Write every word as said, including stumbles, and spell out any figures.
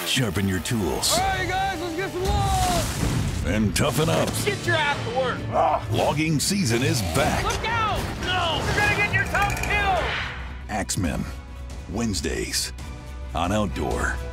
Sharpen your tools. All right, guys, let's get some logs. And toughen up. Get your ass to work. Logging season is back. Look out! No! You're gonna get yourself killed! Axemen, Wednesdays on Outdoor.